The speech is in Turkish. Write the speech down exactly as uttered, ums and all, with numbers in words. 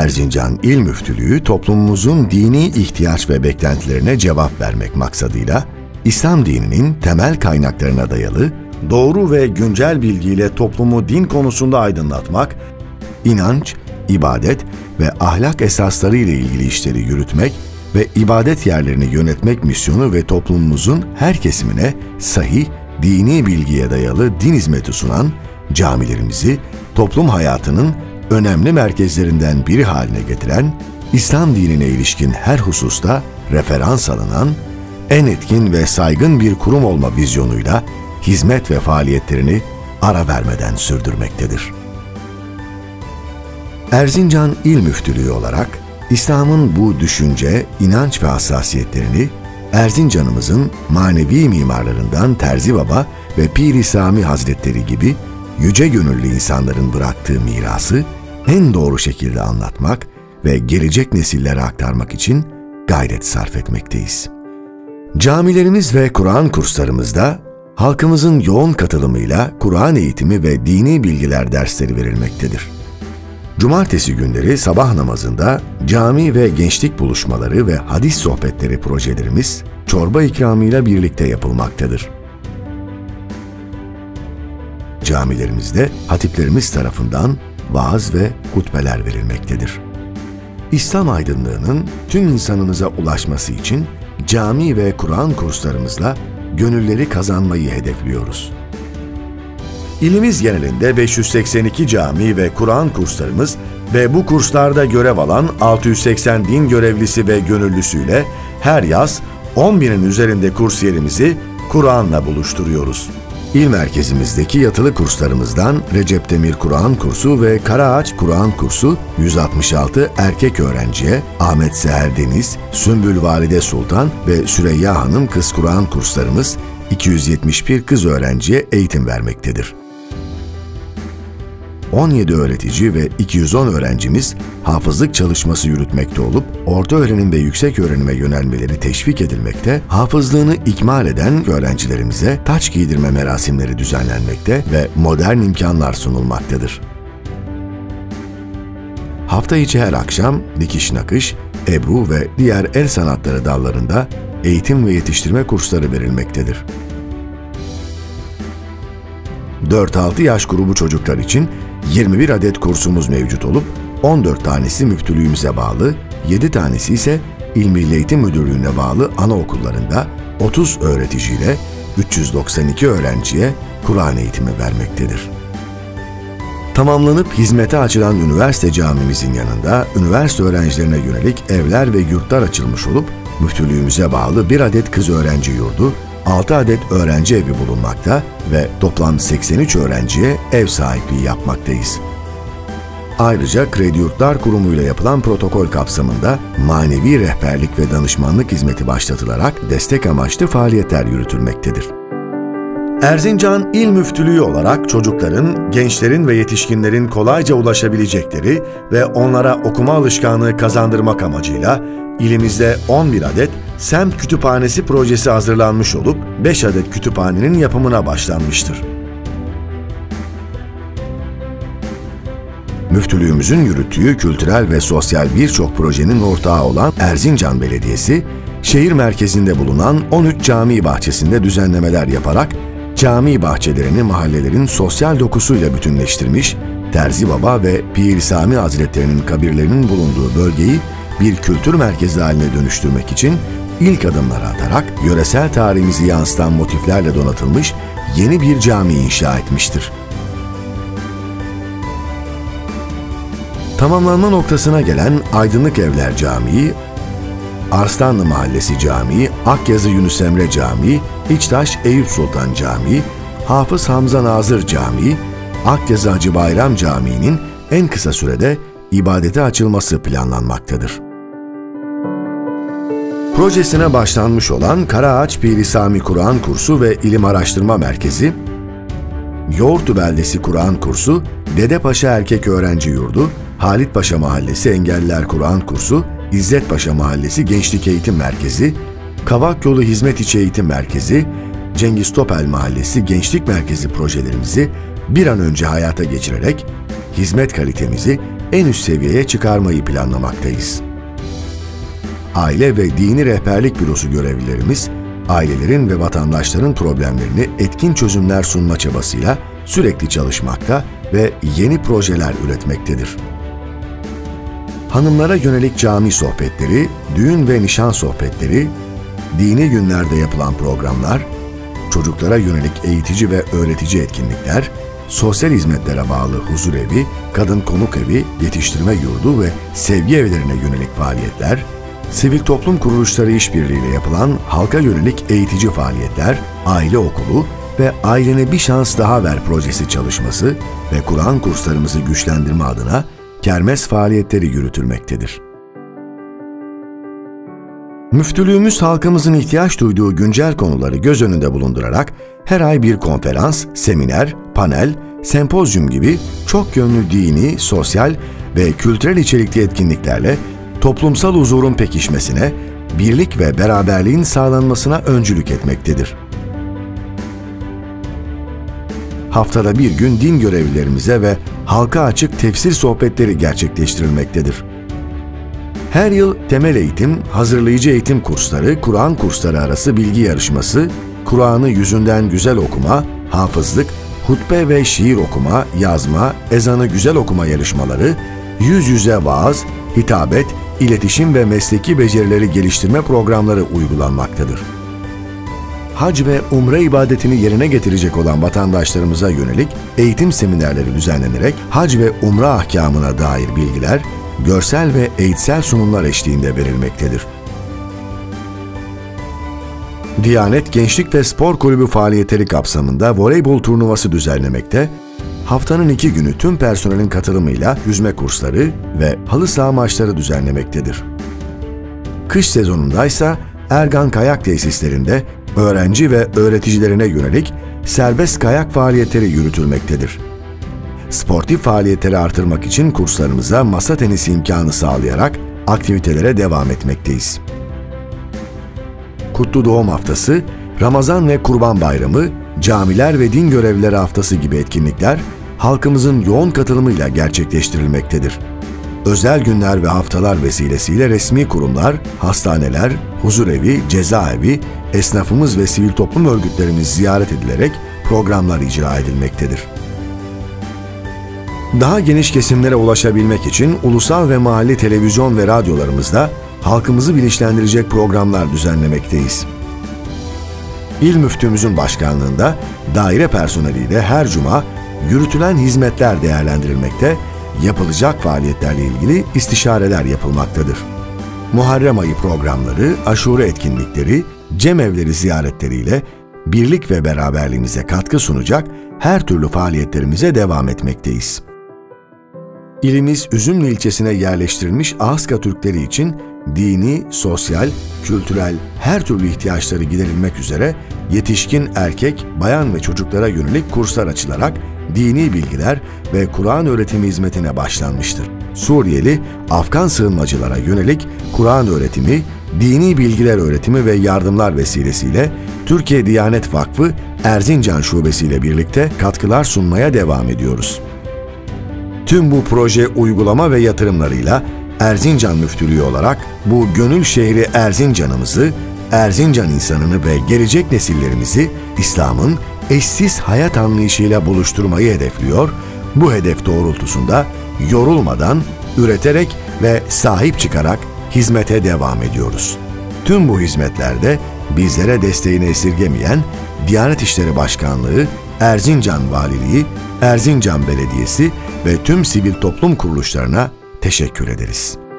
Erzincan İl Müftülüğü toplumumuzun dini ihtiyaç ve beklentilerine cevap vermek maksadıyla İslam dininin temel kaynaklarına dayalı doğru ve güncel bilgiyle toplumu din konusunda aydınlatmak, inanç, ibadet ve ahlak esasları ile ilgili işleri yürütmek ve ibadet yerlerini yönetmek misyonu ve toplumumuzun her kesimine sahih, dini bilgiye dayalı din hizmeti sunan camilerimizi toplum hayatının önemli merkezlerinden biri haline getiren, İslam dinine ilişkin her hususta referans alınan, en etkin ve saygın bir kurum olma vizyonuyla hizmet ve faaliyetlerini ara vermeden sürdürmektedir. Erzincan İl Müftülüğü olarak İslam'ın bu düşünce, inanç ve hassasiyetlerini Erzincan'ımızın manevi mimarlarından Terzi Baba ve Pir-i Sami Hazretleri gibi yüce gönüllü insanların bıraktığı mirası en doğru şekilde anlatmak ve gelecek nesillere aktarmak için gayret sarf etmekteyiz. Camilerimiz ve Kur'an kurslarımızda halkımızın yoğun katılımıyla Kur'an eğitimi ve dini bilgiler dersleri verilmektedir. Cumartesi günleri sabah namazında cami ve gençlik buluşmaları ve hadis sohbetleri projelerimiz çorba ikramıyla birlikte yapılmaktadır. Camilerimizde hatiplerimiz tarafından vaaz ve hutbeler verilmektedir. İslam aydınlığının tüm insanınıza ulaşması için cami ve Kur'an kurslarımızla gönülleri kazanmayı hedefliyoruz. İlimiz genelinde beş yüz seksen iki cami ve Kur'an kurslarımız ve bu kurslarda görev alan altı yüz seksen din görevlisi ve gönüllüsüyle her yaz on binin üzerinde kursiyerimizi Kur'an'la buluşturuyoruz. İl merkezimizdeki yatılı kurslarımızdan Recep Demir Kur'an kursu ve Karaağaç Kur'an kursu yüz altmış altı erkek öğrenciye, Ahmet Seher Deniz, Sümbül Valide Sultan ve Süreyya Hanım kız Kur'an kurslarımız iki yüz yetmiş bir kız öğrenciye eğitim vermektedir. on yedi öğretici ve iki yüz on öğrencimiz hafızlık çalışması yürütmekte olup, orta öğrenim ve yüksek öğrenime yönelmeleri teşvik edilmekte, hafızlığını ikmal eden öğrencilerimize taç giydirme merasimleri düzenlenmekte ve modern imkanlar sunulmaktadır. Hafta içi her akşam dikiş nakış, ebru ve diğer el sanatları dallarında eğitim ve yetiştirme kursları verilmektedir. dört altı yaş grubu çocuklar için yirmi bir adet kursumuz mevcut olup, on dört tanesi müftülüğümüze bağlı, yedi tanesi ise İl Milli Eğitim Müdürlüğü'ne bağlı anaokullarında otuz öğreticiyle üç yüz doksan iki öğrenciye Kur'an eğitimi vermektedir. Tamamlanıp hizmete açılan üniversite camimizin yanında üniversite öğrencilerine yönelik evler ve yurtlar açılmış olup, müftülüğümüze bağlı bir adet kız öğrenci yurdu, altı adet öğrenci evi bulunmakta ve toplam seksen üç öğrenciye ev sahipliği yapmaktayız. Ayrıca Kredi Yurtlar Kurumu ile yapılan protokol kapsamında manevi rehberlik ve danışmanlık hizmeti başlatılarak destek amaçlı faaliyetler yürütülmektedir. Erzincan İl Müftülüğü olarak çocukların, gençlerin ve yetişkinlerin kolayca ulaşabilecekleri ve onlara okuma alışkanlığı kazandırmak amacıyla ilimizde on bir adet semt kütüphanesi projesi hazırlanmış olup beş adet kütüphanenin yapımına başlanmıştır. Müftülüğümüzün yürüttüğü kültürel ve sosyal birçok projenin ortağı olan Erzincan Belediyesi, şehir merkezinde bulunan on üç cami bahçesinde düzenlemeler yaparak cami bahçelerini mahallelerin sosyal dokusuyla bütünleştirmiş, Terzi Baba ve Pir-i Sami Hazretleri'nin kabirlerinin bulunduğu bölgeyi bir kültür merkezi haline dönüştürmek için ilk adımları atarak yöresel tarihimizi yansıtan motiflerle donatılmış yeni bir cami inşa etmiştir. Tamamlanma noktasına gelen Aydınlık Evler Camii, Arslanlı Mahallesi Camii, Akyazı Yunus Emre Camii, İçtaş Eyüp Sultan Camii, Hafız Hamza Nazır Camii, Akyazı Hacı Bayram Camii'nin en kısa sürede ibadete açılması planlanmaktadır. Projesine başlanmış olan Karaağaç Pir-i Sami Kur'an kursu ve İlim Araştırma Merkezi, Yoğurtlu Beldesi Kur'an kursu, Dedepaşa Erkek Öğrenci Yurdu, Halitpaşa Mahallesi Engelliler Kur'an kursu, İzzetpaşa Mahallesi Gençlik Eğitim Merkezi, Kavak Yolu Hizmet İçi Eğitim Merkezi, Cengiz Topel Mahallesi Gençlik Merkezi projelerimizi bir an önce hayata geçirerek hizmet kalitemizi en üst seviyeye çıkarmayı planlamaktayız. Aile ve Dini Rehberlik Bürosu görevlilerimiz, ailelerin ve vatandaşların problemlerini etkin çözümler sunma çabasıyla sürekli çalışmakta ve yeni projeler üretmektedir. Hanımlara yönelik cami sohbetleri, düğün ve nişan sohbetleri, dini günlerde yapılan programlar, çocuklara yönelik eğitici ve öğretici etkinlikler, sosyal hizmetlere bağlı huzur evi, kadın konuk evi, yetiştirme yurdu ve sevgi evlerine yönelik faaliyetler, sivil toplum kuruluşları işbirliğiyle yapılan halka yönelik eğitici faaliyetler, aile okulu ve Ailene Bir Şans Daha Ver projesi çalışması ve Kur'an kurslarımızı güçlendirme adına kermes faaliyetleri yürütülmektedir. Müftülüğümüz halkımızın ihtiyaç duyduğu güncel konuları göz önünde bulundurarak her ay bir konferans, seminer, panel, sempozyum gibi çok yönlü dini, sosyal ve kültürel içerikli etkinliklerle toplumsal huzurun pekişmesine, birlik ve beraberliğin sağlanmasına öncülük etmektedir. Haftada bir gün din görevlilerimize ve halka açık tefsir sohbetleri gerçekleştirilmektedir. Her yıl temel eğitim, hazırlayıcı eğitim kursları, Kur'an kursları arası bilgi yarışması, Kur'an'ı yüzünden güzel okuma, hafızlık, hutbe ve şiir okuma, yazma, ezanı güzel okuma yarışmaları, yüz yüze vaaz, hitabet, iletişim ve mesleki becerileri geliştirme programları uygulanmaktadır. Hac ve umre ibadetini yerine getirecek olan vatandaşlarımıza yönelik eğitim seminerleri düzenlenerek hac ve umre ahkamına dair bilgiler, görsel ve eğitsel sunumlar eşliğinde verilmektedir. Diyanet Gençlik ve Spor Kulübü faaliyetleri kapsamında voleybol turnuvası düzenlemekte, haftanın iki günü tüm personelin katılımıyla yüzme kursları ve halı saha maçları düzenlemektedir. Kış sezonundaysa Ergan Kayak Tesislerinde öğrenci ve öğreticilerine yönelik serbest kayak faaliyetleri yürütülmektedir. Sportif faaliyetleri artırmak için kurslarımıza masa tenisi imkanı sağlayarak aktivitelere devam etmekteyiz. Kutlu Doğum Haftası, Ramazan ve Kurban Bayramı, Camiler ve Din Görevlileri Haftası gibi etkinlikler halkımızın yoğun katılımıyla gerçekleştirilmektedir. Özel günler ve haftalar vesilesiyle resmi kurumlar, hastaneler, huzurevi, cezaevi, esnafımız ve sivil toplum örgütlerimiz ziyaret edilerek programlar icra edilmektedir. Daha geniş kesimlere ulaşabilmek için ulusal ve mahalli televizyon ve radyolarımızda halkımızı bilinçlendirecek programlar düzenlemekteyiz. İl Müftümüzün başkanlığında daire personeliyle her cuma yürütülen hizmetler değerlendirilmekte, yapılacak faaliyetlerle ilgili istişareler yapılmaktadır. Muharrem ayı programları, aşure etkinlikleri, cemevleri ziyaretleriyle birlik ve beraberliğimize katkı sunacak her türlü faaliyetlerimize devam etmekteyiz. İlimiz Üzümlü ilçesine yerleştirilmiş Ahıska Türkleri için dini, sosyal, kültürel her türlü ihtiyaçları giderilmek üzere yetişkin erkek, bayan ve çocuklara yönelik kurslar açılarak dini bilgiler ve Kur'an öğretimi hizmetine başlanmıştır. Suriyeli, Afgan sığınmacılara yönelik Kur'an öğretimi, dini bilgiler öğretimi ve yardımlar vesilesiyle Türkiye Diyanet Vakfı Erzincan Şubesi ile birlikte katkılar sunmaya devam ediyoruz. Tüm bu proje uygulama ve yatırımlarıyla Erzincan Müftülüğü olarak bu gönül şehri Erzincan'ımızı, Erzincan insanını ve gelecek nesillerimizi İslam'ın eşsiz hayat anlayışıyla buluşturmayı hedefliyor, bu hedef doğrultusunda yorulmadan, üreterek ve sahip çıkarak hizmete devam ediyoruz. Tüm bu hizmetlerde bizlere desteğini esirgemeyen Diyanet İşleri Başkanlığı, Erzincan Valiliği, Erzincan Belediyesi ve tüm sivil toplum kuruluşlarına teşekkür ederiz.